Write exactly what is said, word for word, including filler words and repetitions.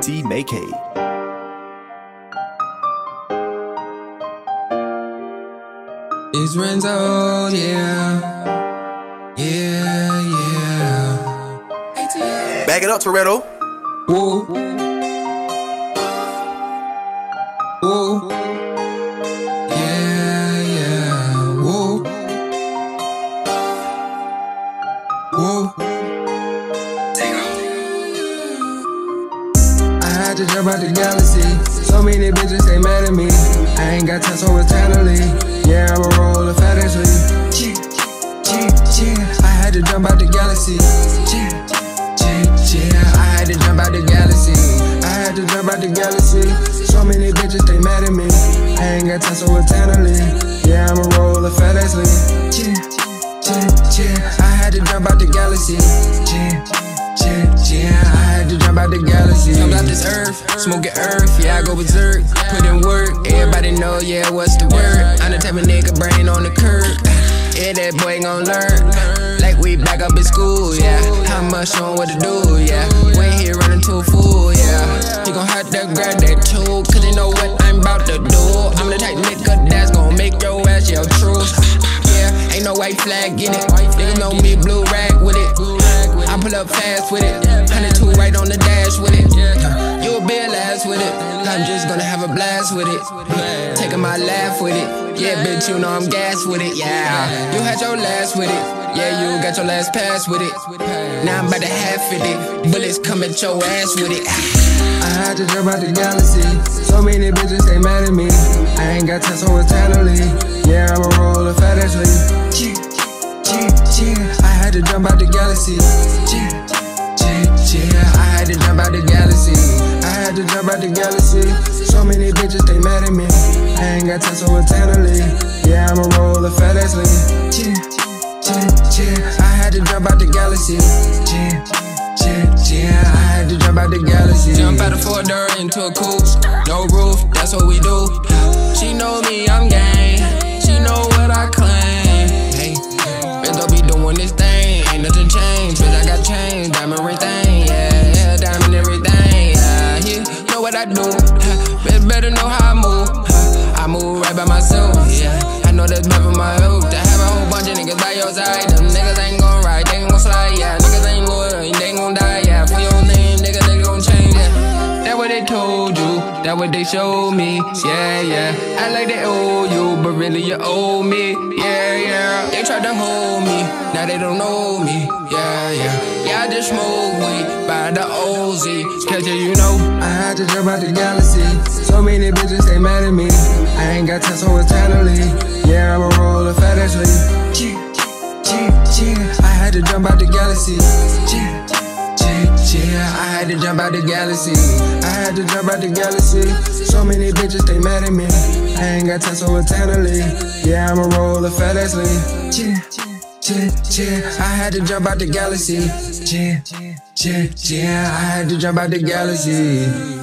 T Mackay. It's Renzo, yeah, yeah, yeah. Back it up, Toretto. Whoa, whoa, yeah, yeah, whoa, whoa. I had to jump out the galaxy. So many bitches, they mad at me. I ain't got time, so it's time to leave. Yeah, I'ma roll a fat ass leaf. Yeah, yeah, yeah. I had to jump out the galaxy. Yeah, yeah, yeah. I had to jump out the galaxy. I had to jump out the galaxy. So many bitches, they mad at me. I ain't got time, so it's time to leave. Yeah, I'ma roll a fat ass leaf. Yeah, yeah, yeah. I had to jump out the galaxy. Yeah, yeah, yeah. I had to jump out the galaxy. Come out this earth, smoking earth. Yeah, I go berserk. Put in work. Everybody know, yeah, what's the word? I'm the type of nigga brain on the curb. Yeah, that boy gon' learn. Like we back up in school, yeah. How much showing what to do, yeah. We ain't here running to a fool, yeah. He gon' have to grab that tool, cause he know what I'm about to do. I'm the type nigga that's gon' make your ass yell true. Yeah, ain't no white flag in it. Niggas know me blue rag with it. I pull up fast with it. one hundred two right on the dash with it. You a big ass with it. I'm just gonna have a blast with it. Taking my laugh with it. Yeah, bitch, you know I'm gas with it. Yeah, you had your last with it. Yeah, you got your last pass with it. Now I'm about to half with it. Bullets come at your ass with it. I had to jump out the galaxy. So many bitches, they mad at me. I ain't got time, so it's time to leave. Yeah, I'ma roll a fat ass leaf. Yeah, yeah, yeah. I had to jump out the galaxy. Yeah, yeah, yeah. I had to jump out the galaxy. I had to jump out the galaxy. So many bitches, they mad at me. I ain't got time, so it's time to leave. Yeah, I'ma roll a fat ass leaf. Yeah, yeah, yeah. I had to jump out the galaxy. Yeah, yeah, yeah. I had to jump out the galaxy. Jump out of four door into a coupe. No roof, that's what we do. She know me, I'm gang. She know what I claim. Hey, bitch, don't be doing this thing. Ain't nothing changed, bitch, I got changed. Diamond ring thing, yeah, yeah, diamond everything. Yeah, you know what I do. Bitch, better know how I move. I move right by myself, yeah. I know that's bad for my health. To have a whole bunch of niggas by your side. Them niggas ain't gon' ride, they ain't gon' slide, yeah. Niggas ain't loyal, they ain't gon' die, yeah. For your name, nigga, they gon' change, yeah. That what they told you, that what they showed me, yeah, yeah. Act like they owe you, but really you owe me, yeah, yeah. They tried to hold me, now they don't know me, yeah, yeah. Yeah, I just smoke weed by the O Z. Catch it, you know. I had to jump out the galaxy. So many bitches, they mad at me. I ain't got time, so it's time to leave. Yeah, I'ma roll a fat ass leaf. Yeah, yeah, yeah. I had to jump out the galaxy. Yeah, yeah, yeah. I had to jump out the galaxy. I had to jump out the galaxy. So many bitches, they mad at me. I ain't got time, so it's time to leave. Yeah, I'ma roll a fat ass leaf. Yeah, yeah, yeah. I had to jump out the galaxy. Yeah, yeah, yeah. I had to jump out the galaxy.